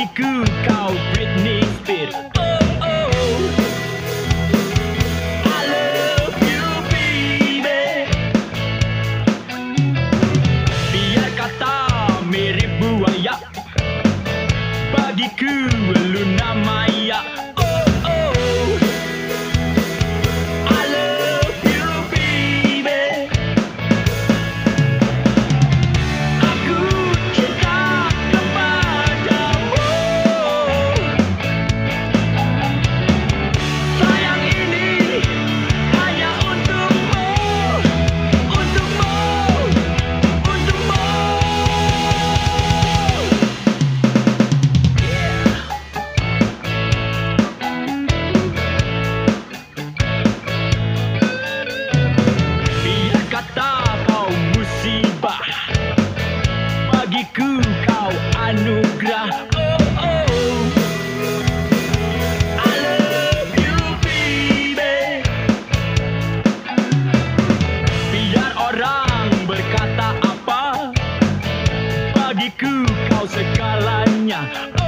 Bagiku kau Britney Spears. Oh oh, I love you baby. Biar kata mirip buaya, bagiku Luna Maya. Oh oh, I love you baby. Aku cinta kepadamu. Sayang ini hanya untukmu, untukmu, untukmu. Biar kata kau musibah, bagiku kau anugerah. Oh oh, I love you baby. Biar orang berkata apa, bagiku kau segalanya.